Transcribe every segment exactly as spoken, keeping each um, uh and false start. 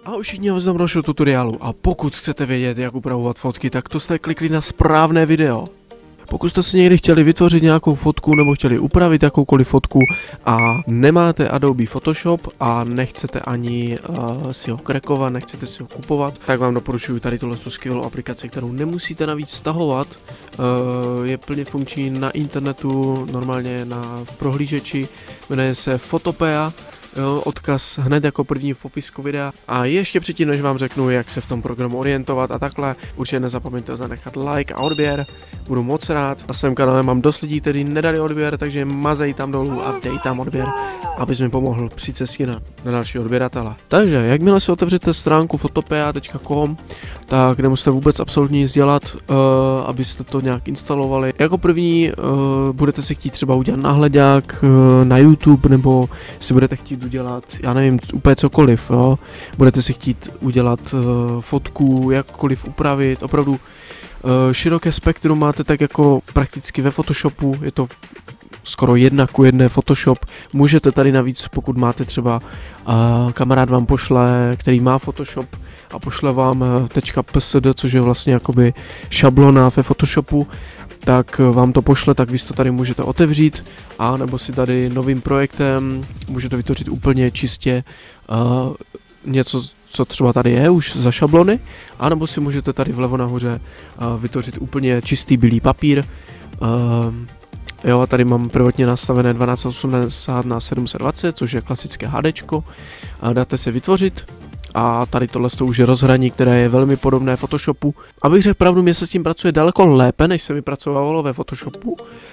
Ahoj všichni, vás znám dalšího tutoriálu a pokud chcete vědět, jak upravovat fotky, tak to jste klikli na správné video. Pokud jste si někdy chtěli vytvořit nějakou fotku nebo chtěli upravit jakoukoliv fotku a nemáte Adobe Photoshop a nechcete ani uh, si ho krekovat, nechcete si ho kupovat, tak vám doporučuji tady tuhle skvělou aplikaci, kterou nemusíte navíc stahovat. Uh, je plně funkční na internetu, normálně na v prohlížeči, jmenuje se Photopea. Jo, odkaz hned jako první v popisku videa. A ještě předtím, než vám řeknu, jak se v tom programu orientovat a takhle, určitě nezapomeňte zanechat like a odběr, budu moc rád. Na svém kanále mám dost lidí, kteří nedali odběr, takže mazej tam dolů a dej tam odběr, abys mi pomohl při cestě na, na další odběratele. Takže, jakmile si otevřete stránku photopea tečka com, tak nemusíte vůbec absolutně nic dělat, uh, abyste to nějak instalovali. Jako první uh, budete si chtít třeba udělat náhledák uh, na YouTube, nebo si budete chtít udělat, já nevím, úplně cokoliv, jo. Budete si chtít udělat uh, fotku, jakkoliv upravit, opravdu uh, široké spektrum máte tak jako prakticky ve Photoshopu, je to skoro jedna ku jedné Photoshop. Můžete tady navíc, pokud máte třeba uh, kamarád vám pošle, který má Photoshop a pošle vám uh, .psd, což je vlastně jakoby šablona ve Photoshopu, tak vám to pošle, tak vy to tady můžete otevřít a nebo si tady novým projektem můžete vytvořit úplně čistě uh, něco, co třeba tady je už za šablony, a nebo si můžete tady vlevo nahoře uh, vytvořit úplně čistý bílý papír. Uh, jo, tady mám prvotně nastavené dvanáct osmdesát na sedm set dvacet, což je klasické HDčko. Uh, dáte se vytvořit. A tady tohle už je rozhraní, které je velmi podobné Photoshopu. Abych řekl pravdu, mě se s tím pracuje daleko lépe, než se mi pracovalo ve Photoshopu.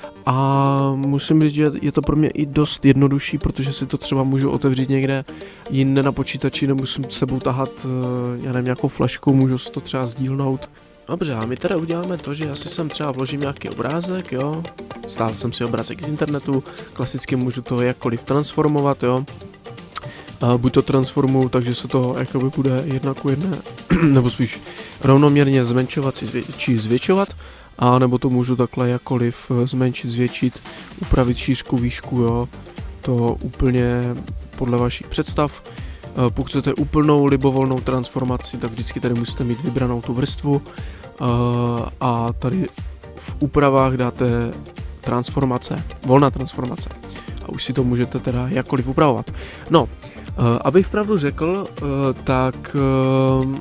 A musím říct, že je to pro mě i dost jednodušší, protože si to třeba můžu otevřít někde jinde na počítači, nemusím s sebou tahat, já nevím, nějakou flašku, můžu si to třeba sdílnout. Dobře, a my teda uděláme to, že já si sem třeba vložím nějaký obrázek, jo. Stál jsem si obrázek z internetu, klasicky můžu to jakkoliv transformovat, jo. Uh, buď to transformuju, takže se to jakoby bude jedna ku jedné, nebo spíš rovnoměrně zmenšovat či zvětšovat, a nebo to můžu takhle jakkoliv zmenšit, zvětšit, upravit šířku, výšku, jo, to úplně podle vašich představ. Uh, pokud chcete úplnou libovolnou transformaci, tak vždycky tady musíte mít vybranou tu vrstvu uh, a tady v úpravách dáte transformace, volná transformace a už si to můžete teda jakkoliv upravovat. No, Uh, abych pravdu řekl, uh, tak uh,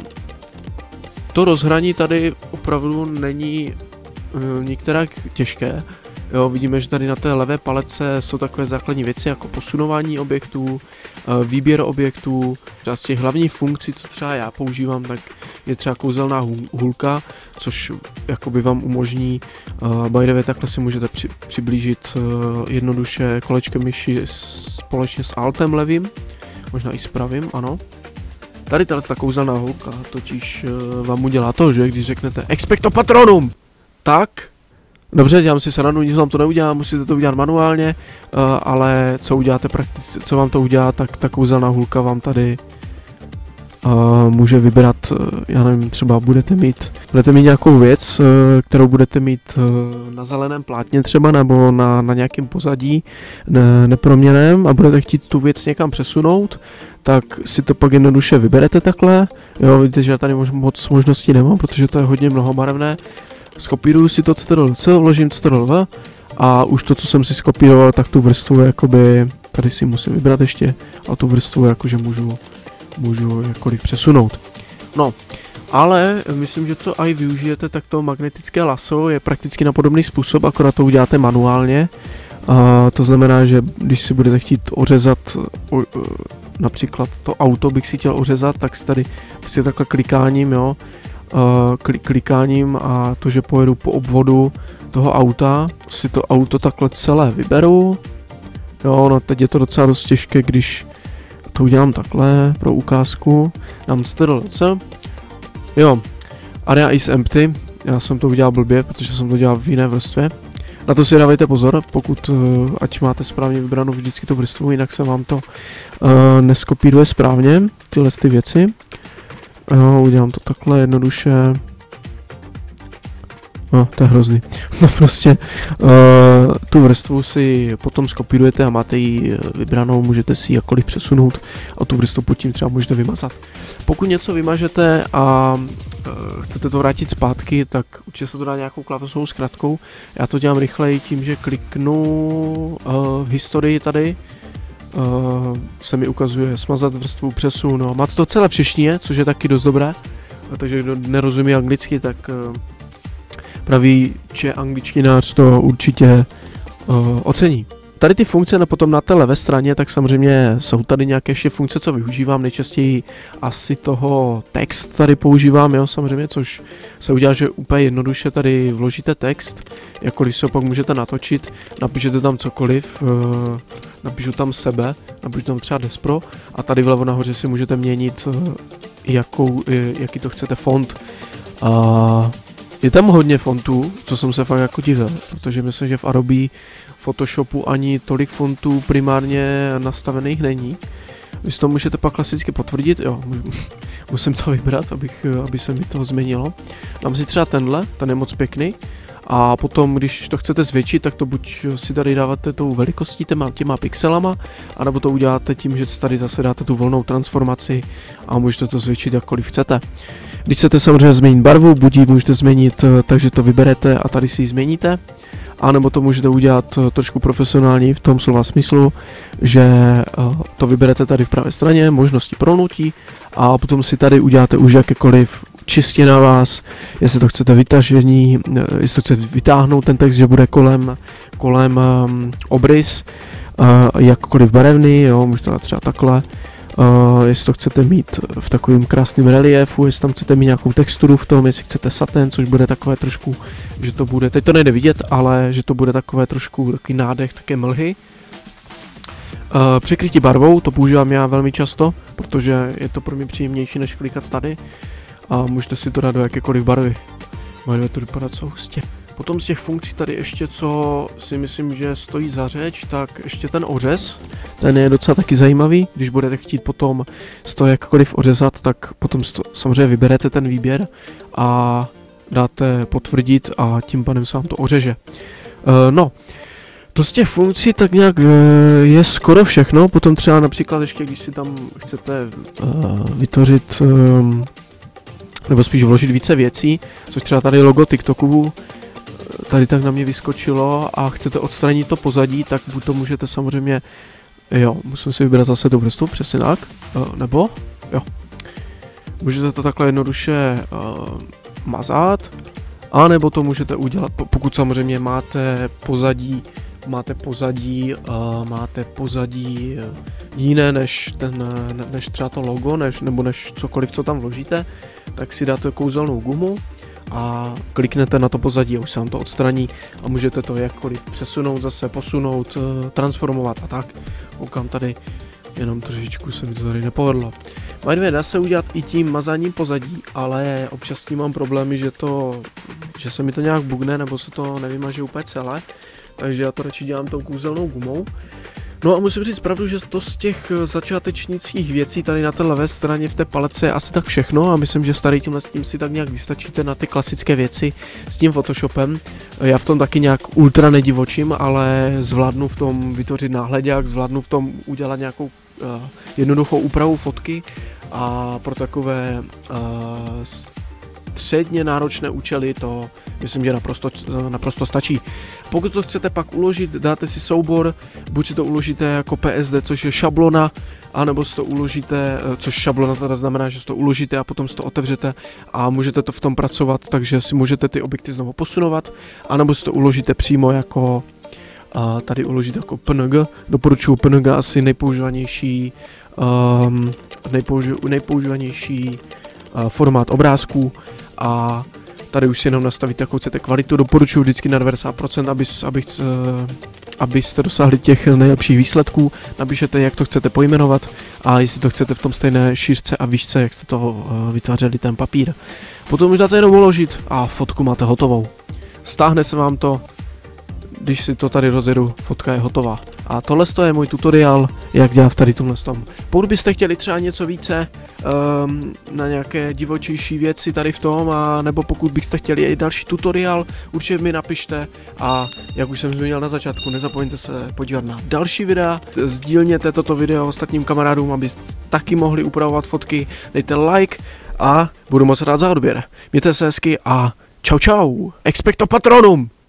to rozhraní tady opravdu není uh, některak těžké. Jo, vidíme, že tady na té levé palece jsou takové základní věci jako posunování objektů, uh, výběr objektů. Třeba z těch hlavních funkcí, co třeba já používám, tak je třeba kouzelná hůlka, což jakoby vám umožní, uh, by the way, takhle si můžete při, přiblížit uh, jednoduše kolečkem myši společně s altem levým. Možná i s pravým, ano. Tady tato ta kouzelná hůlka totiž uh, vám udělá to, že když řeknete expecto patronum, tak dobře, dělám si srandu, nic vám to neudělá, musíte to udělat manuálně, uh, ale co uděláte prakticky, co vám to udělá, tak ta kouzelná hůlka vám tady uh, může vybrat, uh, já nevím, třeba budete mít, budete mít nějakou věc, uh, kterou budete mít uh, na zeleném plátně třeba, nebo na, na nějakém pozadí ne, neproměném a budete chtít tu věc někam přesunout, tak si to pak jednoduše vyberete takhle. Jo, vidíte, že já tady mož, moc možností nemám, protože to je hodně mnohobarevné. Skopíruju si to ctrl C, vložím ctrl V a už to, co jsem si skopíroval, tak tu vrstvu jakoby, tady si musím vybrat ještě a tu vrstvu jakože můžu, můžu jakkoliv přesunout. No, ale myslím, že co aj využijete, tak to magnetické laso je prakticky na podobný způsob, akorát to uděláte manuálně. A to znamená, že když si budete chtít ořezat, o, například to auto bych si chtěl ořezat, tak si tady si takhle klikáním, jo, klik, klikáním a to, že pojedu po obvodu toho auta, si to auto takhle celé vyberu. Jo, no teď je to docela dost těžké, když to udělám takhle pro ukázku, dám ctrl C. Jo, area is empty, já jsem to udělal blbě, protože jsem to dělal v jiné vrstvě. Na to si dávejte pozor, pokud, ať máte správně vybranou vždycky tu vrstvu, jinak se vám to uh, neskopíruje správně, tyhle ty věci. Jo, udělám to takhle jednoduše. No, to je hrozný. No prostě uh, tu vrstvu si potom skopírujete a máte ji vybranou, můžete si ji jakkoliv přesunout a tu vrstvu pod tím třeba můžete vymazat. Pokud něco vymažete a uh, chcete to vrátit zpátky, tak určitě se to dá nějakou klávesovou zkratkou. Já to dělám rychleji tím, že kliknu uh, v historii tady. Uh, se mi ukazuje smazat vrstvu, přesun, no. Máte to celé v češtině, což je taky dost dobré. Takže kdo nerozumí anglicky, tak uh, pravý če angličtinář to určitě uh, ocení. Tady ty funkce na potom na té levé straně, tak samozřejmě jsou tady nějaké ještě funkce, co využívám, nejčastěji asi toho text tady používám, jo, samozřejmě, což se udělá, že úplně jednoduše tady vložíte text, jakkoliv si ho pak můžete natočit, napíšete tam cokoliv, uh, napíšu tam sebe, napíšu tam třeba Despro a tady vlevo nahoře si můžete měnit, uh, jakou, jaký to chcete font. Uh, je tam hodně fontů, co jsem se fakt jako divil, protože myslím, že v Adobe Photoshopu ani tolik fontů primárně nastavených není. Vy si to můžete pak klasicky potvrdit, jo, musím to vybrat, abych, aby se mi to změnilo. Dám si třeba tenhle, ten je moc pěkný. A potom, když to chcete zvětšit, tak to buď si tady dáváte tou velikostí těma, těma pixelama, anebo to uděláte tím, že tady zase dáte tu volnou transformaci a můžete to zvětšit jakkoliv chcete. Když chcete samozřejmě změnit barvu, buď ji můžete změnit, takže to vyberete a tady si ji změníte, anebo to můžete udělat trošku profesionální v tom slova smyslu, že to vyberete tady v pravé straně, možnosti prolnutí a potom si tady uděláte už jakékoliv čistě na vás, jestli to chcete vytažení, jestli to chcete vytáhnout ten text, že bude kolem, kolem um, obrys, uh, jakkoliv barevný, jo, můžete dát třeba takhle, uh, jestli to chcete mít v takovém krásném reliefu, jestli tam chcete mít nějakou texturu v tom, jestli chcete satin, což bude takové trošku, že to bude, teď to nejde vidět, ale že to bude takové trošku takový nádech, také mlhy. Uh, překrytí barvou, to používám já velmi často, protože je to pro mě příjemnější, než klikat tady. A můžete si to dát do jakékoliv barvy. Bude to vypadat co hustě. Potom z těch funkcí tady ještě, co si myslím, že stojí za řeč, tak ještě ten ořez. Ten je docela taky zajímavý. Když budete chtít potom z toho jakkoliv ořezat, tak potom to, samozřejmě vyberete ten výběr a dáte potvrdit a tím pádem se vám to ořeže. Uh, no, to z těch funkcí tak nějak uh, je skoro všechno. Potom třeba například ještě, když si tam chcete uh, vytvořit... Um, nebo spíš vložit více věcí, což třeba tady logo TikToku tady tak na mě vyskočilo a chcete odstranit to pozadí, tak buď to můžete samozřejmě, jo, musím si vybrat zase tu vrstvu, přesně tak, nebo, jo, můžete to takhle jednoduše uh, mazat, anebo to můžete udělat, pokud samozřejmě máte pozadí, máte pozadí, uh, máte pozadí jiné než, ten, než třeba to logo, než, nebo než cokoliv, co tam vložíte, tak si dáte kouzelnou gumu a kliknete na to pozadí a už se vám to odstraní a můžete to jakkoliv přesunout, zase posunout, transformovat a tak. Koukám tady, jenom trošičku se mi to tady nepovedlo. By dá se udělat i tím mazáním pozadí, ale občas s tím mám problémy, že, to, že se mi to nějak bugne nebo se to nevymaže úplně celé, takže já to radši dělám tou kouzelnou gumou. No a musím říct pravdu, že to z těch začátečnických věcí tady na té levé straně v té palece je asi tak všechno a myslím, že starý tímhle s tím si tak nějak vystačíte na ty klasické věci s tím Photoshopem. Já v tom taky nějak ultra nedivočím, ale zvládnu v tom vytvořit náhledák, zvládnu v tom udělat nějakou uh, jednoduchou úpravu fotky a pro takové uh, středně náročné účely to myslím, že naprosto, naprosto stačí. Pokud to chcete pak uložit, dáte si soubor, buď si to uložíte jako P S D, což je šablona, anebo si to uložíte, což šablona teda znamená, že si to uložíte a potom si to otevřete a můžete to v tom pracovat, takže si můžete ty objekty znovu posunovat, anebo si to uložíte přímo jako, a tady uložíte jako P N G, doporučuji P N G asi nejpoužívanější, um, nejpouži, nejpoužívanější uh, formát obrázků a tady už si jenom nastavíte, jakou chcete kvalitu, doporučuji vždycky na devadesát procent, aby, aby, abyste dosáhli těch nejlepších výsledků, napíšete, jak to chcete pojmenovat a jestli to chcete v tom stejné šířce a výšce, jak jste to vytvářeli ten papír. Potom už dáte jenom uložit a fotku máte hotovou. Stáhne se vám to, když si to tady rozjedu, fotka je hotová. A tohle je můj tutoriál, jak dělat tady tomhle tom. Pokud byste chtěli třeba něco více um, na nějaké divočejší věci tady v tom, a nebo pokud byste chtěli i další tutoriál, určitě mi napište. A jak už jsem zmínil na začátku, nezapomeňte se podívat na další videa, sdílněte toto video ostatním kamarádům, abyste taky mohli upravovat fotky, dejte like a budu moc rád za odběr. Mějte se hezky a čau čau, expecto patronum!